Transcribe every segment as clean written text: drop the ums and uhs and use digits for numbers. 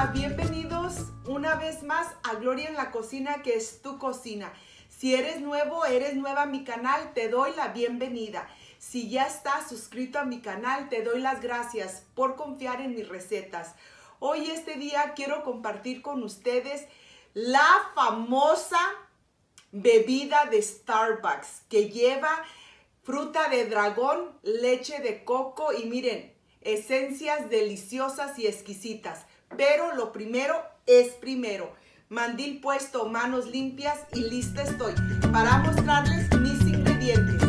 Hola, bienvenidos una vez más a Gloria en la Cocina, que es tu cocina. Si eres nuevo, eres nueva a mi canal, te doy la bienvenida. Si ya estás suscrito a mi canal, te doy las gracias por confiar en mis recetas. Hoy, este día, quiero compartir con ustedes la famosa bebida de Starbucks que lleva fruta de dragón, leche de coco y miren, esencias deliciosas y exquisitas. Pero lo primero es primero. Mandil puesto, manos limpias y lista estoy para mostrarles mis ingredientes.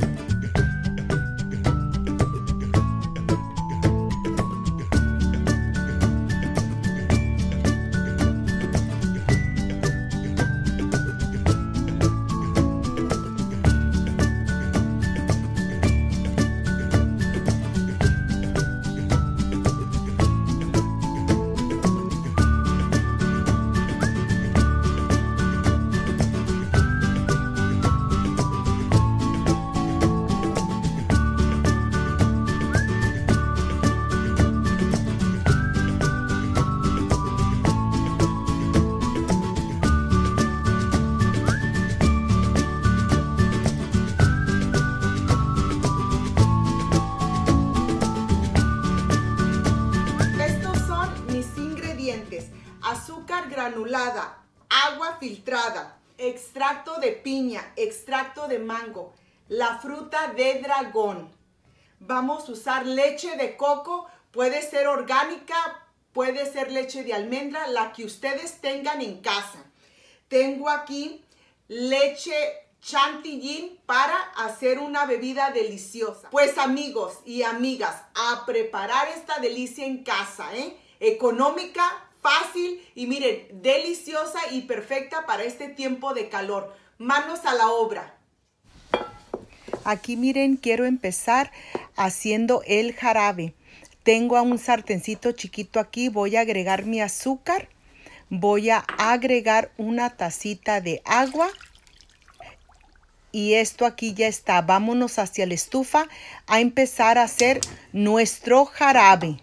Azúcar granulada, agua filtrada, extracto de piña, extracto de mango, la fruta de dragón. Vamos a usar leche de coco, puede ser orgánica, puede ser leche de almendra, la que ustedes tengan en casa. Tengo aquí leche chantilly para hacer una bebida deliciosa. Pues amigos y amigas, a preparar esta delicia en casa, económica, fácil y miren, deliciosa y perfecta para este tiempo de calor. Manos a la obra. Aquí miren, quiero empezar haciendo el jarabe. Tengo a un sartencito chiquito aquí, voy a agregar mi azúcar. Voy a agregar una tacita de agua. Y esto aquí ya está. Vámonos hacia la estufa a empezar a hacer nuestro jarabe.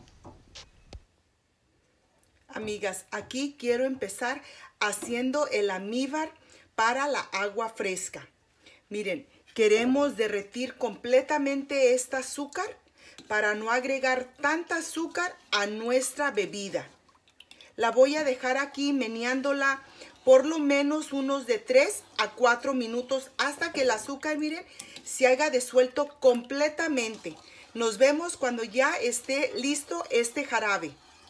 Amigas, aquí quiero empezar haciendo el almíbar para la agua fresca. Miren, queremos derretir completamente este azúcar para no agregar tanta azúcar a nuestra bebida. La voy a dejar aquí meneándola por lo menos unos de 3 a 4 minutos hasta que el azúcar, miren, se haga disuelto completamente. Nos vemos cuando ya esté listo este jarabe.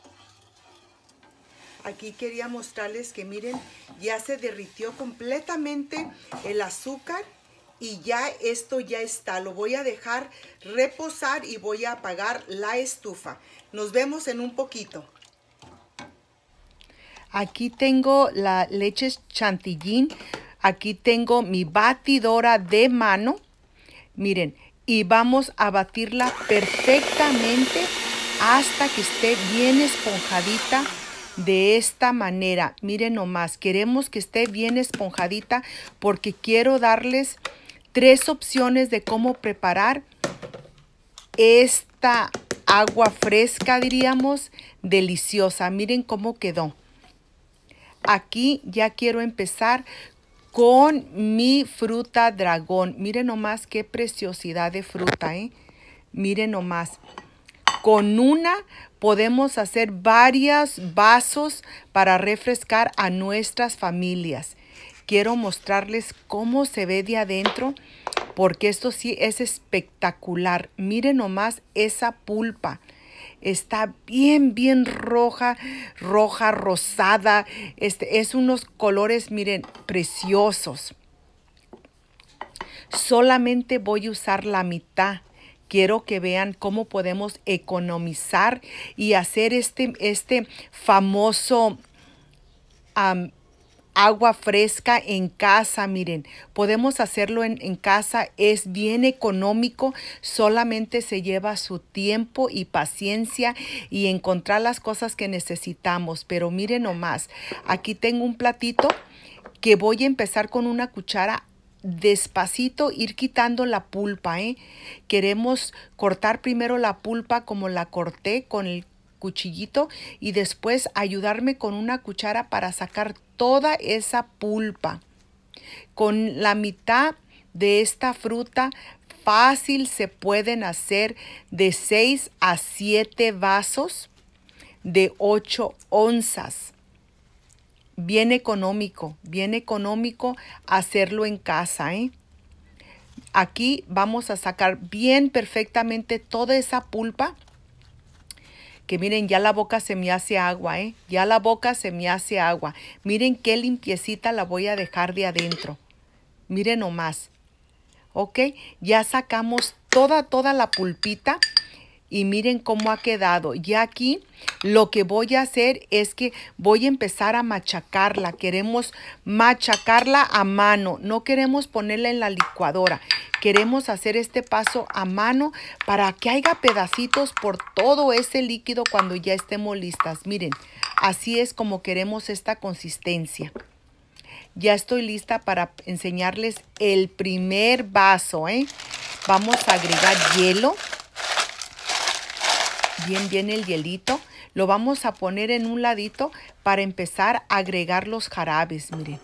Aquí quería mostrarles que miren, ya se derritió completamente el azúcar y ya esto ya está. Lo voy a dejar reposar y voy a apagar la estufa. Nos vemos en un poquito. Aquí tengo la leche chantilly. Aquí tengo mi batidora de mano. Miren, y vamos a batirla perfectamente hasta que esté bien esponjadita. De esta manera, miren nomás, queremos que esté bien esponjadita porque quiero darles 3 opciones de cómo preparar esta agua fresca, diríamos, deliciosa. Miren cómo quedó. Aquí ya quiero empezar con mi fruta dragón. Miren nomás qué preciosidad de fruta, Miren nomás. Con una podemos hacer varios vasos para refrescar a nuestras familias. Quiero mostrarles cómo se ve de adentro, porque esto sí es espectacular. Miren nomás esa pulpa. Está bien roja, rosada. Es unos colores, miren, preciosos. Solamente voy a usar la mitad. Quiero que vean cómo podemos economizar y hacer este famoso agua fresca en casa. Miren, podemos hacerlo en casa, es bien económico, solamente se lleva su tiempo y paciencia y encontrar las cosas que necesitamos. Pero miren nomás, aquí tengo un platito que voy a empezar con una cuchara despacito, ir quitando la pulpa, Queremos cortar primero la pulpa como la corté con el cuchillito y después ayudarme con una cuchara para sacar toda esa pulpa. Con la mitad de esta fruta fácil se pueden hacer de 6 a 7 vasos de 8 onzas. Bien económico hacerlo en casa, ¿eh? Aquí vamos a sacar bien perfectamente toda esa pulpa. Que miren, ya la boca se me hace agua, ¿eh? Ya la boca se me hace agua. Miren qué limpiecita la voy a dejar de adentro. Miren nomás. ¿Ok? Ya sacamos toda la pulpita. Y miren cómo ha quedado. Ya aquí lo que voy a hacer es que voy a empezar a machacarla. Queremos machacarla a mano. No queremos ponerla en la licuadora. Queremos hacer este paso a mano para que haya pedacitos por todo ese líquido cuando ya estemos listas. Miren, así es como queremos esta consistencia. Ya estoy lista para enseñarles el primer vaso, ¿eh? Vamos a agregar hielo. Bien el hielito. Lo vamos a poner en un ladito para empezar a agregar los jarabes. Miren.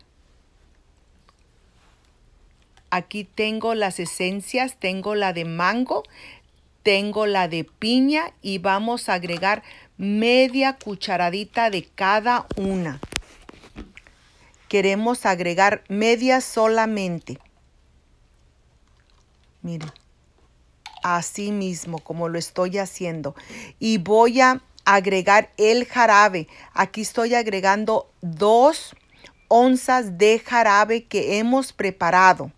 Aquí tengo las esencias. Tengo la de mango. Tengo la de piña. Y vamos a agregar media cucharadita de cada una. Queremos agregar media solamente. Miren. Así mismo como lo estoy haciendo. Y voy a agregar el jarabe. Aquí estoy agregando 2 onzas de jarabe que hemos preparado.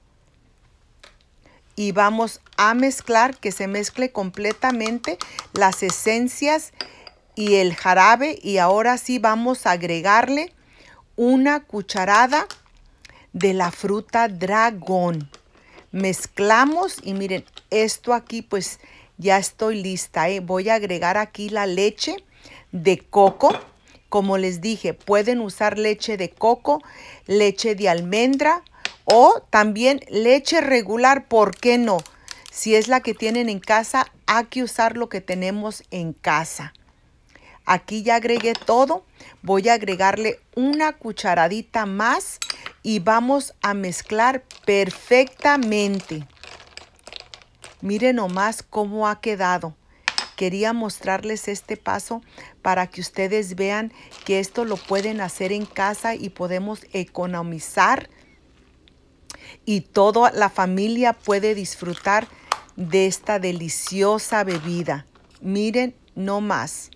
Y vamos a mezclar, que se mezcle completamente las esencias y el jarabe. Y ahora sí vamos a agregarle una cucharada de la fruta dragón. Mezclamos y miren, esto aquí pues ya estoy lista, ¿eh? Voy a agregar aquí la leche de coco. Como les dije, pueden usar leche de coco, leche de almendra o también leche regular, ¿por qué no? Si es la que tienen en casa, hay que usar lo que tenemos en casa. Aquí ya agregué todo. Voy a agregarle una cucharadita más y vamos a mezclar perfectamente. Miren nomás cómo ha quedado. Quería mostrarles este paso para que ustedes vean que esto lo pueden hacer en casa y podemos economizar. Y toda la familia puede disfrutar de esta deliciosa bebida. Miren nomás.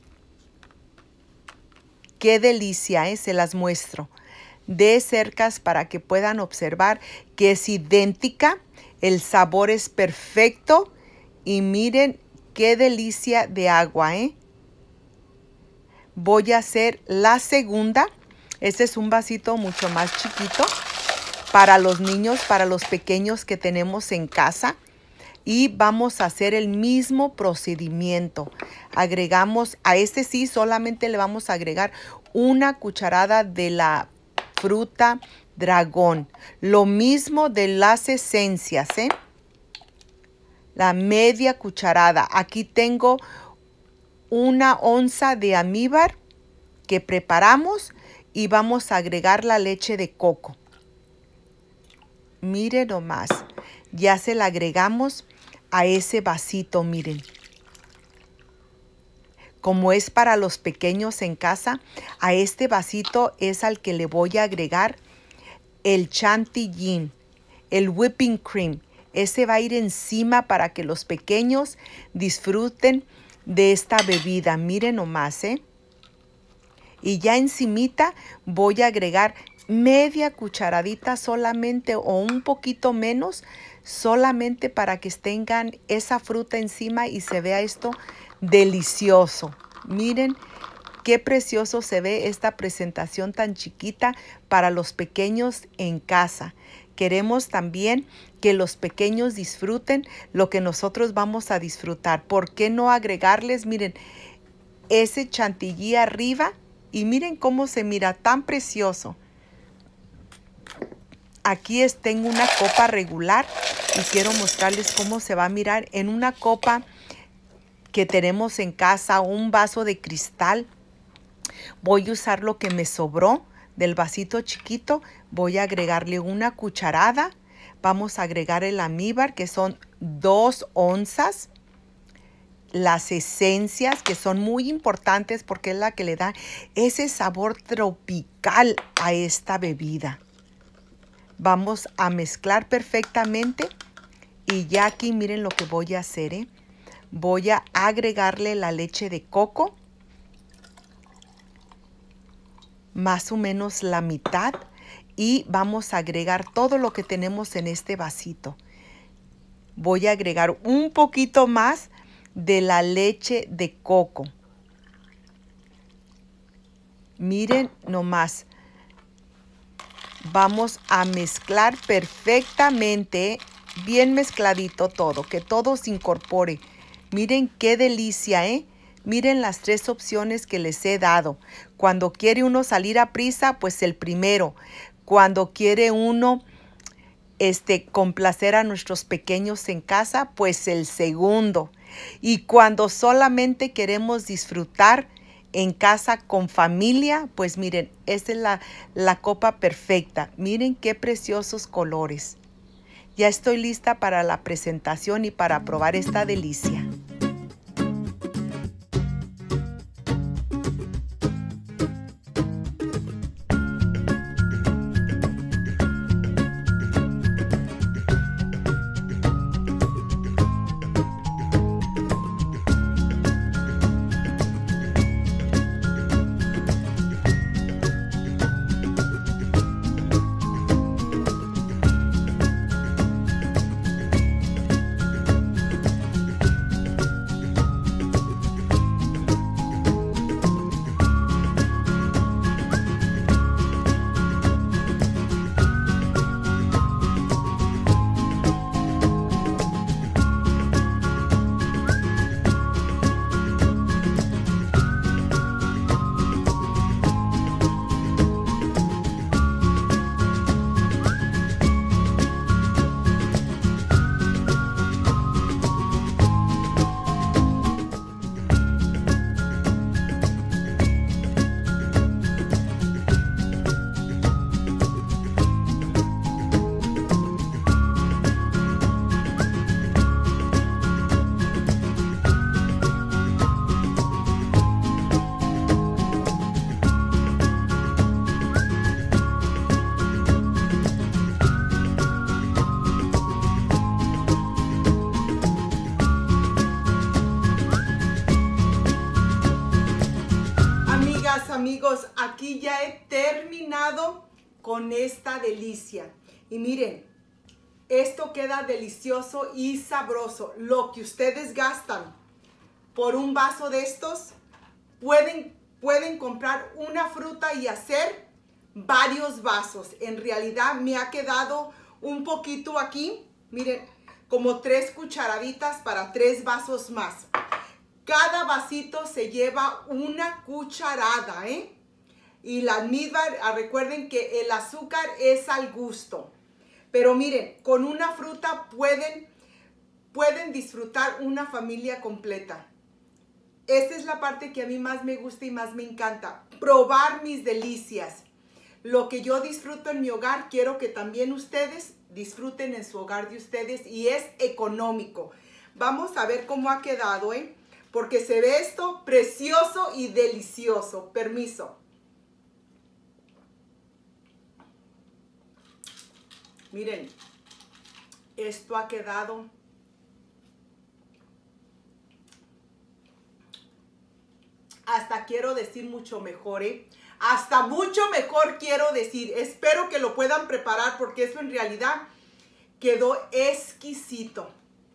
Qué delicia, ¿eh? Se las muestro de cerca para que puedan observar que es idéntica. El sabor es perfecto. Y miren qué delicia de agua, ¿eh? Voy a hacer la segunda. Este es un vasito mucho más chiquito para los niños, para los pequeños que tenemos en casa. Y vamos a hacer el mismo procedimiento. Agregamos, a este sí solamente le vamos a agregar una cucharada de la fruta dragón. Lo mismo de las esencias, ¿eh? La media cucharada. Aquí tengo 1 onza de almíbar que preparamos y vamos a agregar la leche de coco. Miren nomás. Ya se la agregamos a ese vasito, miren. Como es para los pequeños en casa, a este vasito es al que le voy a agregar el chantilly, el whipping cream. Ese va a ir encima para que los pequeños disfruten de esta bebida. Miren nomás, ¿eh? Y ya encimita voy a agregar media cucharadita solamente o un poquito menos, solamente para que tengan esa fruta encima y se vea esto delicioso. Miren qué precioso se ve esta presentación tan chiquita para los pequeños en casa. Queremos también que los pequeños disfruten lo que nosotros vamos a disfrutar. ¿Por qué no agregarles, miren, ese chantilly arriba? Y miren cómo se mira tan precioso. Aquí tengo una copa regular y quiero mostrarles cómo se va a mirar en una copa que tenemos en casa, un vaso de cristal. Voy a usar lo que me sobró del vasito chiquito. Voy a agregarle una cucharada. Vamos a agregar el almíbar, que son 2 onzas. Las esencias, que son muy importantes porque es la que le da ese sabor tropical a esta bebida. Vamos a mezclar perfectamente. Y ya aquí miren lo que voy a hacer, Voy a agregarle la leche de coco. Más o menos la mitad. Y vamos a agregar todo lo que tenemos en este vasito. Voy a agregar un poquito más de la leche de coco. Miren nomás. Vamos a mezclar perfectamente, bien mezcladito todo, que todo se incorpore. Miren qué delicia, Miren las 3 opciones que les he dado. Cuando quiere uno salir a prisa, pues el primero. Cuando quiere uno complacer a nuestros pequeños en casa, pues el segundo. Y cuando solamente queremos disfrutar en casa con familia, pues miren, esta es la copa perfecta. Miren qué preciosos colores. Ya estoy lista para la presentación y para probar esta delicia. Amigos, aquí ya he terminado con esta delicia. Y miren, esto queda delicioso y sabroso. Lo que ustedes gastan por un vaso de estos, pueden comprar una fruta y hacer varios vasos. En realidad me ha quedado un poquito aquí. Miren, como 3 cucharaditas para 3 vasos más. Cada vasito se lleva una cucharada, Y la almíbar, recuerden que el azúcar es al gusto. Pero miren, con una fruta pueden disfrutar una familia completa. Esta es la parte que a mí más me gusta y más me encanta. Probar mis delicias. Lo que yo disfruto en mi hogar, quiero que también ustedes disfruten en su hogar de ustedes. Y es económico. Vamos a ver cómo ha quedado, Porque se ve esto precioso y delicioso. Permiso. Miren, esto ha quedado hasta quiero decir mucho mejor, Hasta mucho mejor quiero decir. Espero que lo puedan preparar porque eso en realidad quedó exquisito.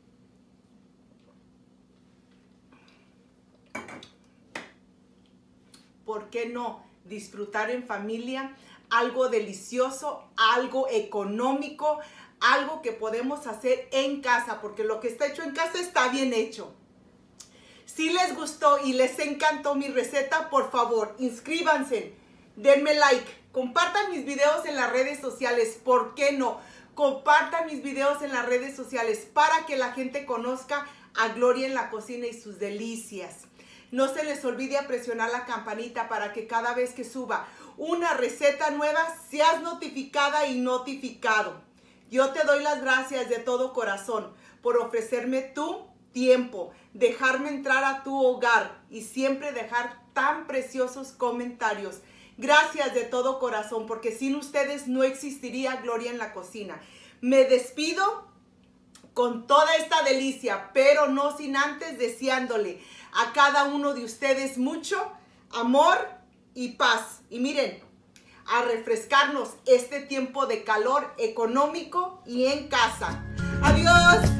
¿Por qué no disfrutar en familia algo delicioso, algo económico, algo que podemos hacer en casa? Porque lo que está hecho en casa está bien hecho. Si les gustó y les encantó mi receta, por favor, inscríbanse, denme like, compartan mis videos en las redes sociales. ¿Por qué no? Compartan mis videos en las redes sociales para que la gente conozca a Gloria en la Cocina y sus delicias. No se les olvide presionar la campanita para que cada vez que suba una receta nueva seas notificada y notificado. Yo te doy las gracias de todo corazón por ofrecerme tu tiempo, dejarme entrar a tu hogar y siempre dejar tan preciosos comentarios. Gracias de todo corazón, porque sin ustedes no existiría Gloria en la Cocina. Me despido con toda esta delicia, pero no sin antes deseándole a cada uno de ustedes mucho amor y paz. Y miren, a refrescarnos este tiempo de calor económico y en casa. Adiós.